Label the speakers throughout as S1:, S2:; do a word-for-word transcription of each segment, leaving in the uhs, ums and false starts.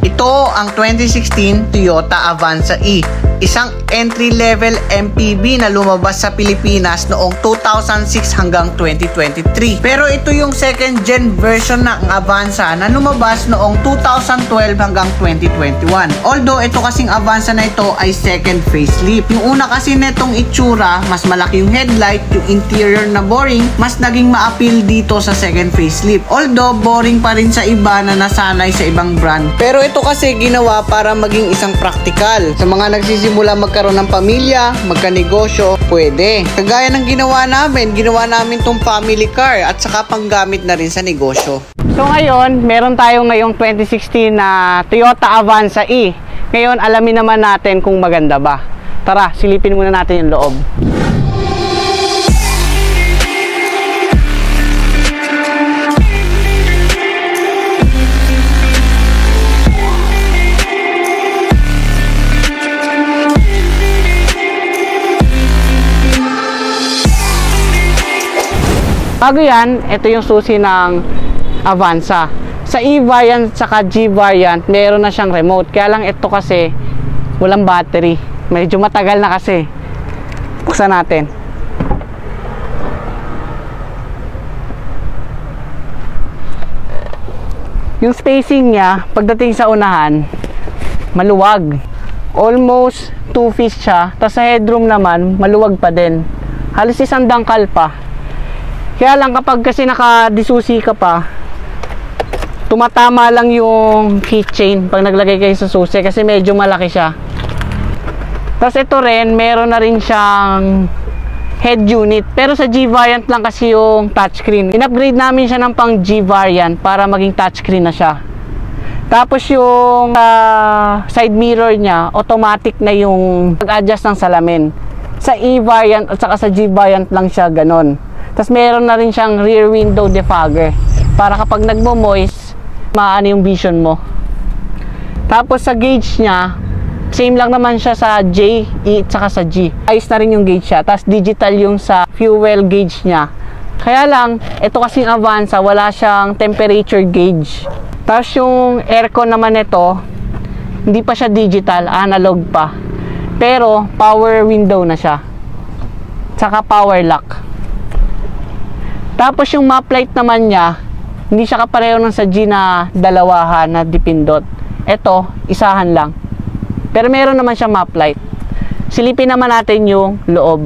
S1: Ito ang twenty sixteen Toyota Avanza E. Isang entry-level M P V na lumabas sa Pilipinas noong two thousand six hanggang twenty twenty-three. Pero ito yung second gen version ng Avanza na lumabas noong two thousand twelve hanggang twenty twenty-one. Although ito kasing Avanza na ito ay second facelift. Yung una kasi netong itsura, mas malaki yung headlight, yung interior na boring, mas naging ma-appeal dito sa second facelift. Although boring pa rin sa iba na nasanay sa ibang brand. Pero ito kasi ginawa para maging isang practical. Sa mga nagsisimula magkaroon ng pamilya, magkanegosyo, pwede. Kagaya ng ginawa namin, ginawa namin tong family car at saka panggamit na rin sa negosyo.
S2: So ngayon, meron tayo ngayong twenty sixteen na Toyota Avanza E. Ngayon, alamin naman natin kung maganda ba. Tara, silipin muna natin yung loob. Bago yan, ito yung susi ng Avanza. Sa E-variant saka G-variant, meron na siyang remote. Kaya lang ito kasi, walang battery. Medyo matagal na kasi. Buksan natin. Yung spacing niya, pagdating sa unahan, maluwag. Almost two feet siya. Tapos sa headroom naman, maluwag pa din. Halos isang dangkal pa. Kaya lang kapag kasi nakadisusi ka pa, tumatama lang yung keychain pag naglagay kayo sa susi kasi medyo malaki siya. Tapos ito rin, meron na rin siyang head unit. Pero sa G-variant lang kasi yung touchscreen. In-upgrade namin siya ng pang G-variant para maging touchscreen na siya. Tapos yung uh, side mirror niya, automatic na yung pag-adjust ng salamin. Sa E-variant at saka sa G-variant lang siya ganon. Tapos meron na rin siyang rear window defogger para kapag nagmo-moist, maano yung vision mo. Tapos sa gauge niya, same lang naman siya sa J, E, at saka sa G. Ayos na rin yung gauge siya. Tapos digital yung sa fuel gauge niya. Kaya lang, ito kasing Avanza, wala siyang temperature gauge. Tapos yung aircon naman ito, hindi pa siya digital, analog pa. Pero power window na siya. Saka power lock. Tapos yung map light naman niya, hindi siya kapareho ng sa G na dalawahan na dipindot. Ito, isahan lang. Pero meron naman siya map light. Silipin naman natin yung loob.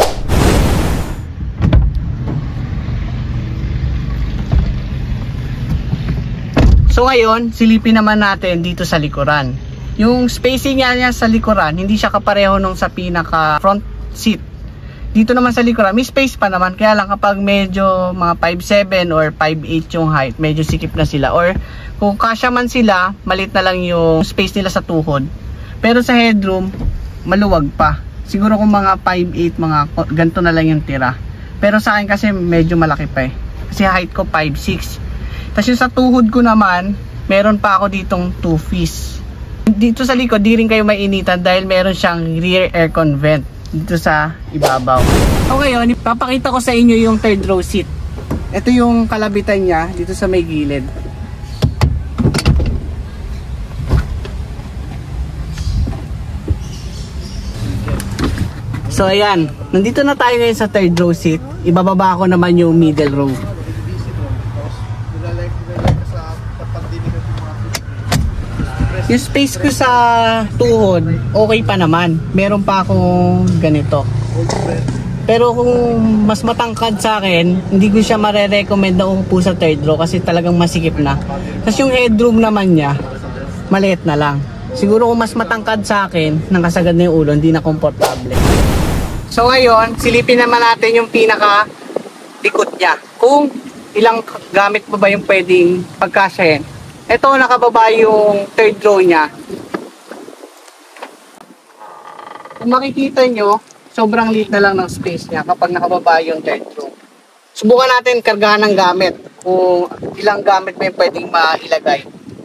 S2: So ngayon, silipin naman natin dito sa likuran. Yung spacing niya, niya sa likuran, hindi siya kapareho nung sa pinaka front seat. Dito naman sa likuran, may space pa naman. Kaya lang kapag medyo mga five seven or five eight yung height, medyo sikip na sila. Or kung kasya man sila, malit na lang yung space nila sa tuhod. Pero sa headroom, maluwag pa. Siguro kung mga five eight, mga ganito na lang yung tira. Pero sa akin kasi medyo malaki pa eh. Kasi height ko five six. Tapos yung sa tuhod ko naman, meron pa ako ditong two piece. Dito sa likod, di rin kayo mainitan dahil meron siyang rear aircon vent dito sa ibabaw. So ngayon, ipapakita ko sa inyo yung third row seat. Ito yung kalabitan niya dito sa may gilid. So ayan, nandito na tayo ngayon sa third row seat. Ibababa ko naman yung middle row. Yung space ko sa tuhod, okay pa naman. Meron pa akong ganito. Pero kung mas matangkad sa akin, hindi ko siya mare-recommend na umupo sa third row kasi talagang masikip na. Tapos yung headroom naman niya, maliit na lang. Siguro kung mas matangkad sa akin, nakasagad na yung ulo, hindi na komportable. So ngayon, silipin naman natin yung pinaka likod niya. Kung ilang gamit mo ba yung pwedeng pagkasyahin. Ito, nakababa yung third row niya. Kung makikita nyo, sobrang liit na lang ng space niya kapag nakababa yung third row. Subukan natin kargahan ng gamit. Kung ilang gamit mo yung pwedeng mailagay.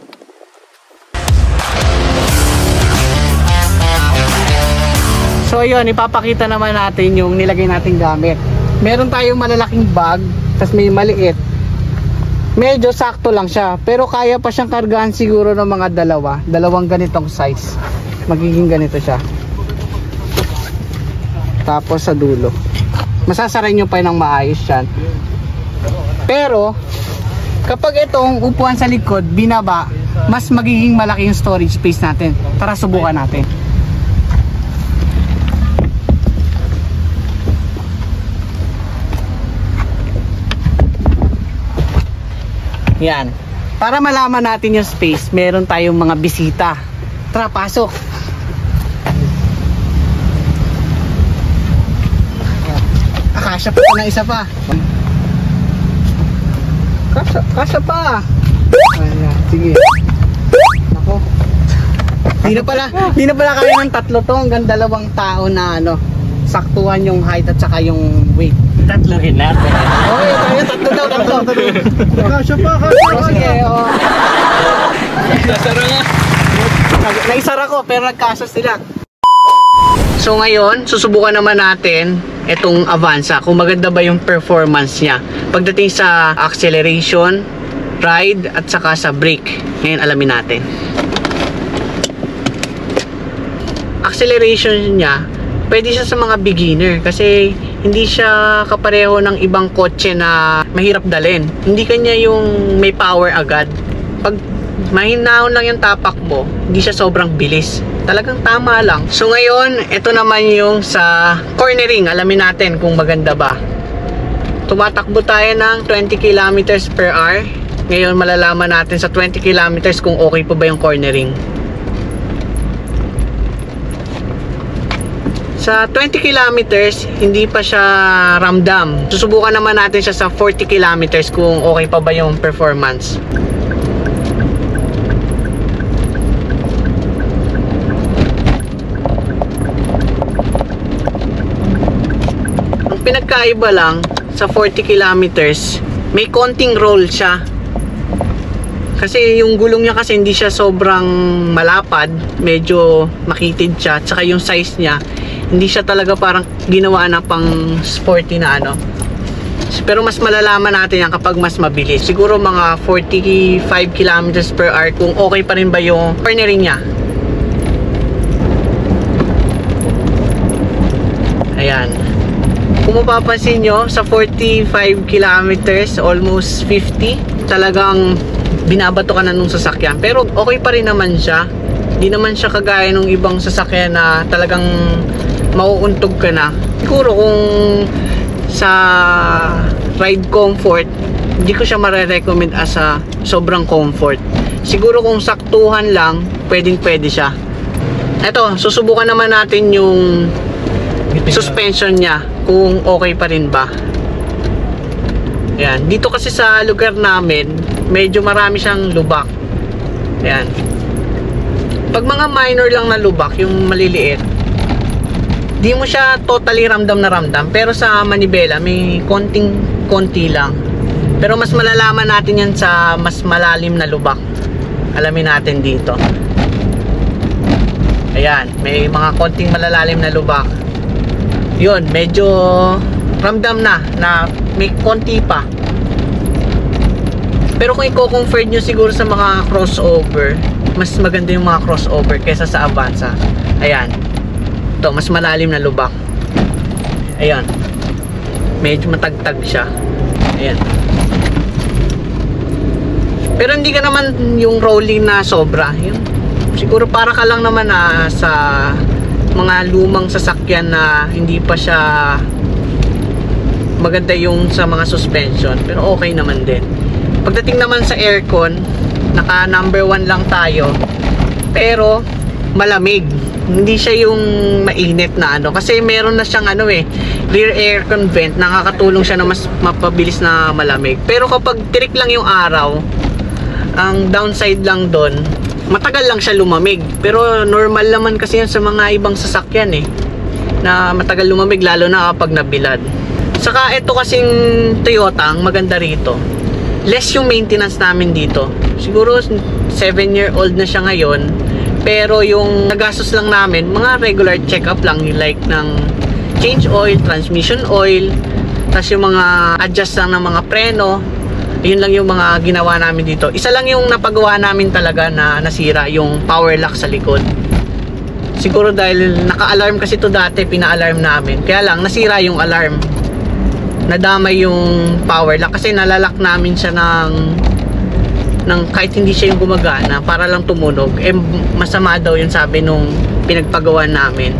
S2: So yun, ipapakita naman natin yung nilagay nating gamit. Meron tayong malalaking bag, tapos may maliit. medyo sakto lang siya, pero kaya pa siyang kargahan siguro ng mga dalawa, dalawang ganitong size. Magiging ganito siya. Tapos sa dulo, masasaray nyo pa ng maayos yan. Pero kapag itong upuan sa likod binaba, mas magiging malaki yung storage space natin. Tara, subukan natin. Yan. Para malaman natin yung space, meron tayong mga bisita. Tara, pasok. Kasya pa na isa pa. Kasya, kasya pa. Ayan, sige. Ako. Di na pala, di na pala kaya ng tatlo to, hanggang dalawang tao na ano, saktuhan yung height at saka yung weight.
S3: Tatlohin natin.
S2: Okay, tayo tatlo daw, tatlo.
S3: Kasya pa, kasya pa.
S2: Sige, oh.
S3: Nasara nga.
S2: Naisara ko, pero nagkasya sila. So ngayon, susubukan naman natin itong Avanza, kung maganda ba yung performance niya pagdating sa acceleration, ride, at saka sa brake. Ngayon alamin natin. Acceleration niya, pwede siya sa mga beginner kasi hindi siya kapareho ng ibang kotse na mahirap dalhin. Hindi kanya yung may power agad. Pag mahinahon lang yung tapak mo, hindi siya sobrang bilis. Talagang tama lang. So ngayon, ito naman yung sa cornering. Alamin natin kung maganda ba. Tumatakbo tayo ng twenty kilometers per hour. Ngayon malalaman natin sa twenty kilometers kung okay pa ba yung cornering. Sa twenty kilometers, hindi pa siya ramdam. Susubukan naman natin siya sa forty kilometers kung okay pa ba yung performance. Pinagkaiba lang sa forty kilometers, may konting roll siya. Kasi yung gulong niya kasi hindi siya sobrang malapad, medyo makitid siya. Tsaka yung size niya, hindi siya talaga parang ginawa na pang sporty na ano. Pero mas malalaman natin yan kapag mas mabilis. Siguro mga forty-five kilometers per hour kung okay pa rin ba yung cornering niya. Ayan. Kung mapapansin nyo, sa forty-five kilometers, almost fifty, talagang binabato ka na nung sasakyan. Pero okay pa rin naman siya. Hindi naman siya kagaya nung ibang sasakyan na talagang mauuntog ka na. Siguro kung sa ride comfort, hindi ko siya mare-recommend as a sobrang comfort. Siguro kung saktuhan lang, pwedeng pwede siya. Eto, susubukan naman natin yung suspension niya kung okay pa rin ba. Ayan, dito kasi sa lugar namin medyo marami siyang lubak. Ayan, pag mga minor lang na lubak, yung maliliit, di mo siya totally ramdam na ramdam. Pero sa manibela may konting konti lang. Pero mas malalaman natin yan sa mas malalim na lubak. Alamin natin dito. Ayan, may mga konting malalalim na lubak. Yun, medyo ramdam na na may konti pa. Pero kung i-convert nyo siguro sa mga crossover, mas maganda yung mga crossover kaysa sa Avanza. Ayan, ito mas malalim na lubak. Ayan, medyo matagtag siya. Ayan, pero hindi ka naman yung rolling na sobra. Yun, siguro para ka lang naman na sa mga lumang sasakyan na hindi pa siya maganda yung sa mga suspension, pero okay naman din. Pagdating naman sa aircon, naka number one lang tayo, pero malamig. Hindi siya yung mainit na ano, kasi meron na siyang ano eh, rear aircon vent, nakakatulong siya na mas mapabilis na malamig. Pero kapag tirik lang yung araw, ang downside lang doon, matagal lang siya lumamig. Pero normal naman kasi yan sa mga ibang sasakyan eh, na matagal lumamig, lalo na kapag nabilad. Saka ito kasing Toyota, ang maganda rito, less yung maintenance namin dito. Siguro seven year old na siya ngayon, pero yung nagastos lang namin, mga regular check up lang, like ng change oil, transmission oil, tas yung mga adjust lang ng mga preno,
S1: Yun lang yung mga ginawa namin dito. Isa lang yung napagawa namin talaga na nasira, yung power lock sa likod. Siguro dahil naka-alarm kasi to dati, pina-alarm namin. Kaya lang, nasira yung alarm. Nadamay yung power lock kasi nalalak namin siya ng, ng kahit hindi siya yung gumagana para lang tumunog. Eh, masama daw yun sabi nung pinagpagawa namin.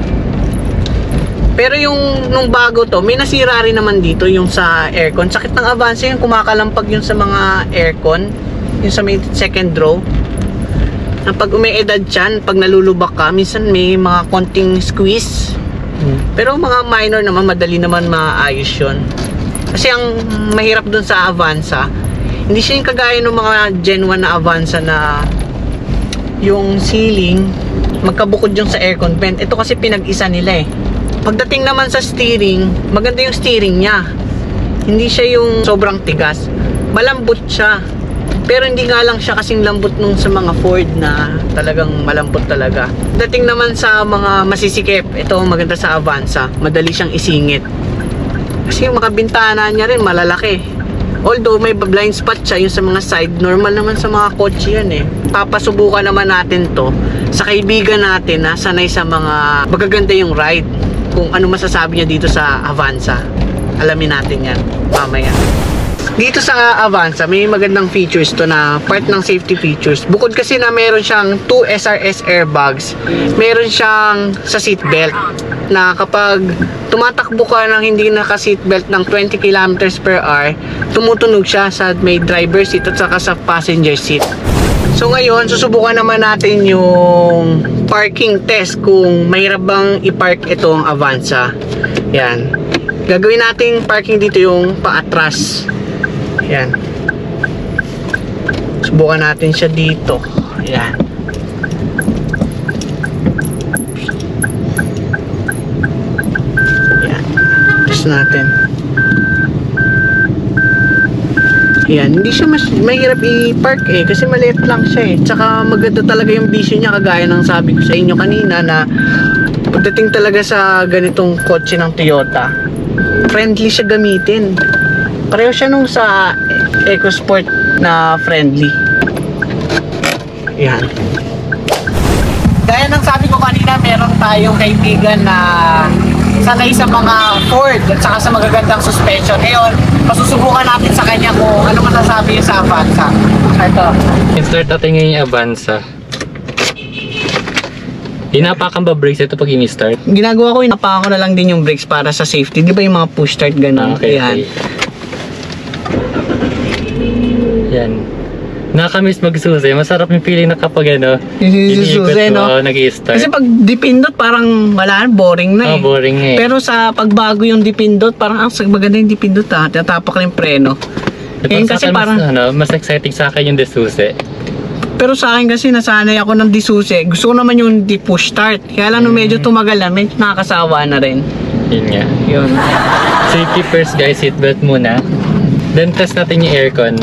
S1: Pero yung nung bago to, may nasira rin naman dito yung sa aircon. Sakit ng Avanza yung kumakalampag yun sa mga aircon, yung sa may second row. Na pag umeedad dyan, pag nalulubak ka, minsan may mga konting squeeze. Hmm. Pero mga minor naman, madali naman maayos yun. Kasi ang mahirap dun sa Avanza, hindi siya yung kagaya ng mga Gen one na Avanza na yung ceiling, magkabukod yung sa aircon vent. Ito kasi pinag-isa nila eh. Pagdating naman sa steering, maganda yung steering niya. Hindi siya yung sobrang tigas. Malambot siya. Pero hindi nga lang siya kasing lambot nung sa mga Ford na talagang malambot talaga. Dating naman sa mga masisikip, ito maganda sa Avanza. Madali siyang isingit. Kasi yung mga bintana niya rin malalaki. Although may blind spot siya yung sa mga side, normal naman sa mga kotse yan eh. Papasubukan naman natin to sa kaibigan natin na sanay sa mga magaganda yung ride. Kung ano masasabi niya dito sa Avanza. Alamin natin yan mamaya. Dito sa Avanza may magandang features to na part ng safety features. Bukod kasi na meron siyang two S R S airbags, meron siyang sa seatbelt na kapag tumatakbo ka ng hindi naka seatbelt ng twenty kilometers per hour, tumutunog siya sa may driver seat at saka sa passenger seat. So ngayon, susubukan naman natin yung parking test kung mahirap bang i-park itong Avanza. Yan. Gagawin natin parking dito yung paatras. Yan. Subukan natin siya dito. Yan. Yan. Test natin. Yan, hindi siya mas mahirap i-park eh kasi maliit lang siya eh. Tsaka maganda talaga yung vision niya kagaya ng sabi ko sa inyo kanina na pagdating talaga sa ganitong kotse ng Toyota, friendly siya gamitin. Pareho siya nung sa EcoSport na friendly. Yan. Gaya ng sabi ko kanina, meron tayong kaibigan na sanay sa mga Ford at saka sa magagandang suspension. Ngayon, masusubukan natin sa kanya kung ano masasabi niya sa Avanza. Ito.
S3: Insert natin ngayon yung Avanza. Hinapakan ba brakes ito pag ini-start?
S1: Ginagawa ko, inapakan ko na lang din yung brakes para sa safety. Di ba yung mga push start ganun?
S3: Okay,
S1: Yan.
S3: okay. Yan. Nakakamiss magsusi. Masarap yung feeling na kapag ano,
S1: Susi, no?
S3: nag-i-start.
S1: Kasi pag dipindot, parang wala, boring na eh.
S3: Oh, boring eh.
S1: Pero sa pagbago yung dipindot, parang ang ah, maganda yung dipindot ha. Tatapak lang yung preno. Ngayon kasi
S3: mas,
S1: parang...
S3: Ano, mas exciting sa akin yung desusi.
S1: Pero sa akin kasi nasanay ako ng disusi. Gusto ko naman yung di push start. Kaya lang nung medyo tumagal na, medyo nakakasawa na rin.
S3: Yun nga.
S1: Yun.
S3: Safety first guys, seatbelt muna. Then test natin yung aircon.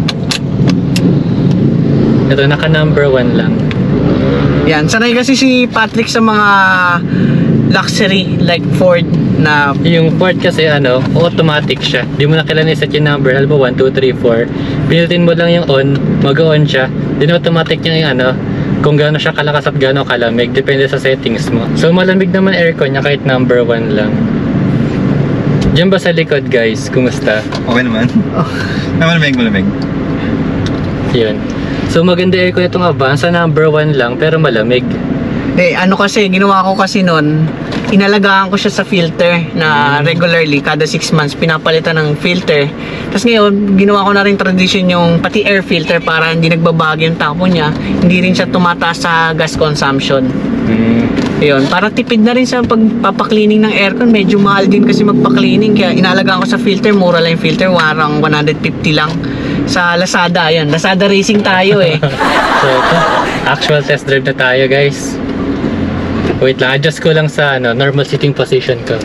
S3: Ito, naka number one lang.
S1: Yan, sanay kasi si Patrick sa mga luxury like Ford na...
S3: Yung Ford kasi ano, automatic siya. Di mo na kailangan iset yung number. Halimbawa one, two, three, four. Pinutin mo lang yung on, mag-on siya. Then automatic niya yung ano, kung gaano siya kalakas at gaano kalamig. Depende sa settings mo. So malamig naman aircon niya kahit number one lang. Diyan ba sa likod guys? Kumusta?
S4: Okay naman.
S1: Oh.
S4: Malamig, malamig.
S3: Yun. So maganda aircon itong Avanza, number one lang pero malamig.
S1: Eh, ano kasi, ginawa ko kasi nun, inalagaan ko siya sa filter na regularly, kada six months, pinapalitan ng filter. Tapos ngayon, ginawa ko na rin tradition yung pati air filter para hindi nagbabago yung tapo niya, hindi rin siya tumataas sa gas consumption.
S3: Mm.
S1: Yun, para tipid na rin sa pagpapaklining ng aircon, medyo mahal din kasi magpaklining, kaya inalagaan ko sa filter, mura lang yung filter, warang one hundred fifty lang. Sa Lazada, ayun, Lazada Racing tayo eh.
S3: So ito, actual test drive na tayo guys. Wait lang, adjust ko lang sa ano, normal sitting position ko.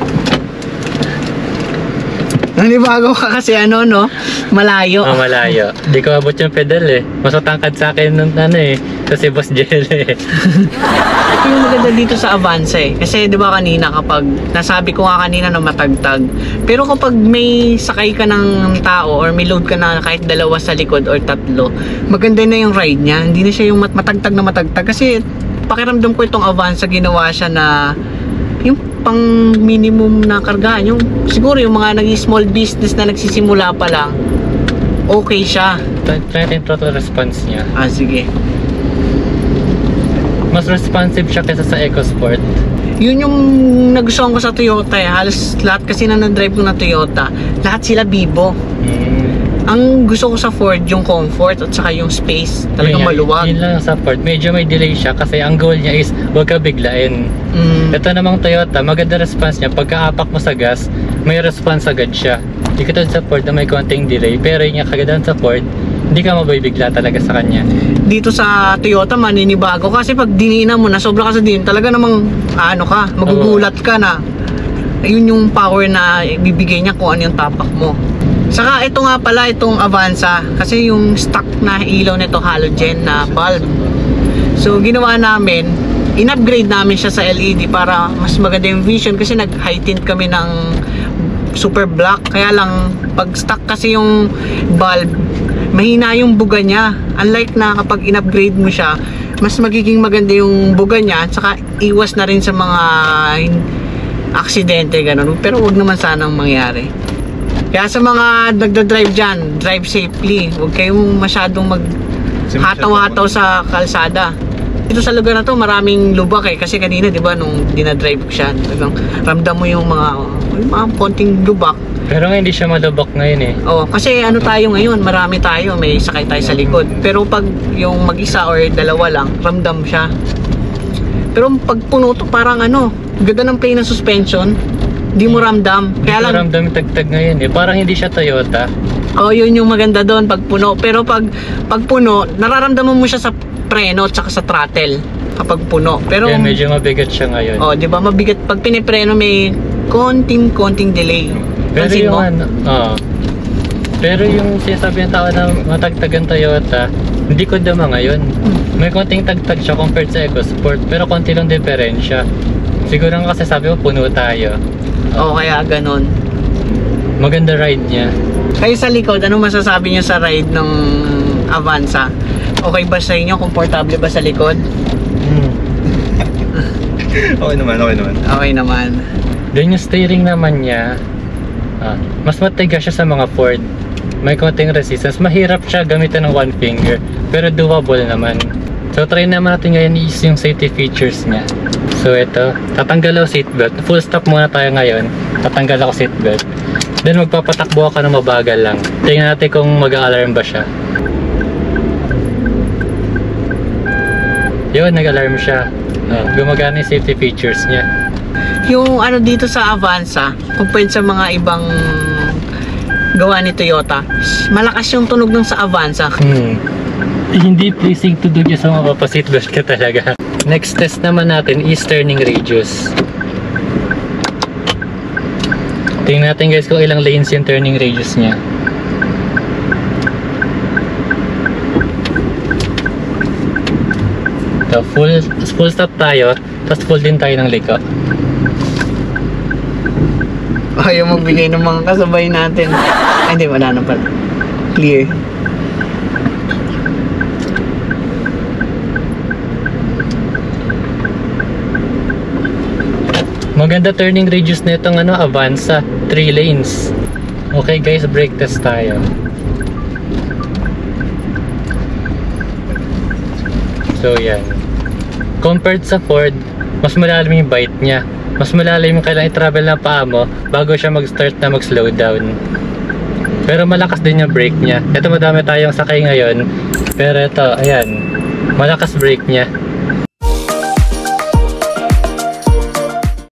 S1: Nanibago ka kasi ano no, malayo.
S3: Oh, malayo. Di ko abot yung pedal eh. Mas matangkad sa akin ng ano eh. Ito si Boss Jelly eh.
S2: Ito yung maganda dito sa Avanza eh. Kasi di ba kanina kapag, nasabi ko nga kanina na matagtag. Pero kapag may sakay ka ng tao or may load ka na kahit dalawa sa likod or tatlo, maganda na yung ride niya. Hindi na siya yung mat matagtag na matagtag. Kasi pakiramdam ko itong Avanza, ginawa siya na yung pang minimum na kargahan. Yung, siguro yung mga nag-small business na nagsisimula pa lang, okay siya.
S3: Try natin yung total response niya.
S2: Ah, sige.
S3: Mas responsive siya kaysa sa EcoSport.
S2: Yun yung nagustuhan ko sa Toyota eh. Halos lahat kasi na na-drive ko na Toyota, lahat sila bibo.
S3: Mm.
S2: Ang gusto ko sa Ford, yung comfort at saka yung space. Talagang
S3: Yun,
S2: maluwag.
S3: Yun lang sa Ford. Medyo may delay siya kasi ang goal niya is huwag ka biglain.
S2: Mm.
S3: Ito namang Toyota, maganda response niya. Pagka-apak mo sa gas, may response agad siya. Hindi ka sa Ford na may konting delay. Pero yung kagandaan sa Ford, hindi ka mabibigla talaga sa kanya.
S2: Dito sa Toyota, maninibago kasi pag dinina mo na, sobra ka sa din, talaga namang ano ka, magugulat ka na. Ayun yung power na ibibigay niya kung ano yung tapak mo. Saka ito nga pala, itong Avanza, kasi yung stock na ilaw nito halogen na bulb. So ginawa namin, in-upgrade namin siya sa L E D para mas maganda yung vision kasi nag-high tint kami ng super black. Kaya lang, pag stock kasi yung bulb, mahina yung buga niya. Unlike na kapag in-upgrade mo siya, mas magiging maganda yung buga niya, at saka iwas na rin sa mga aksidente, ganun. Pero wag naman sanang mangyari. Kaya sa mga nagda-drive dyan, drive safely. Huwag kayong masyadong mag hataw-hataw sa kalsada. Dito sa lugar na to, maraming lubak eh. Kasi kanina, di ba, nung dinadrive ko siya, ramdam mo yung mga, yung mga konting lubak.
S3: Pero nga hindi siya malubak ngayon eh.
S2: Oh, kasi ano tayo ngayon, marami tayo, may sakay tayo sa likod. Pero pag yung mag-isa or dalawa lang, ramdam siya. Pero pag puno to, parang ano, ganda ng play ng suspension, di mo ramdam. Kaya
S3: Hindi
S2: lang,
S3: ko ramdam yung tagtag ngayon eh. Parang hindi siya Toyota.
S2: oh, yun yung maganda doon pag puno. Pero pag pag puno, nararamdaman mo siya sa preno at saka sa throttle kapag puno. Pero
S3: Kaya medyo mabigat siya ngayon.
S2: oh, di ba mabigat pag pinipreno, may konting-konting delay.
S3: Pero
S2: Pansin
S3: yung
S2: mo?
S3: ano, oh. Pero yung sinasabi ng tao na matagtagan Toyota, hindi ko dama ngayon. May konting tagtag siya compared sa EcoSport, pero konti lang diferensya. Siguro nga kasi sabi mo puno tayo.
S2: Oh, kaya ganun.
S3: Maganda ride niya.
S2: Kayo sa likod, ano masasabi niyo sa ride ng Avanza? Okay ba sa inyo? Komportable ba sa likod?
S3: Hmm.
S4: Okay naman, okay naman.
S2: Okay naman.
S3: Then yung steering naman niya, ah, mas matigas siya sa mga Ford. May konting resistance. Mahirap siya gamitin ng one finger, pero doable naman. So try naman natin ngayon is yung safety features niya. So ito, tatanggal ako seatbelt. Full stop muna tayo ngayon. Tatanggal ako seatbelt. Then magpapatakbo ka na mabagal lang. Tingnan natin kung mag-alarm ba siya. Yun, nag-alarm siya. Uh, gumagana yung safety features niya.
S2: Yung ano dito sa Avanza, compared sa mga ibang gawa ni Toyota, malakas yung tunog ng sa Avanza.
S3: Hmm. Hindi pleasing to do sa mga papaseatbelt ka talaga. Next test naman natin is turning radius. Tingnan natin guys kung ilang lanes yung turning radius niya. So, full, full stop tayo, tapos full din tayo ng liko.
S2: Ayaw magbigay ng mga kasabay natin. Ay, hindi, wala na pala. Clear.
S3: Maganda turning radius na itong ano, Avanza, three lanes. Okay guys, brake test tayo. So yan. Compared sa Ford, mas malalim yung bite niya. Mas malalim yung kailangan i-travel na paa mo bago siya mag-start na mag-slow down. Pero malakas din yung brake niya. Ito madami tayong sakay ngayon. Pero ito, ayan. Malakas brake niya.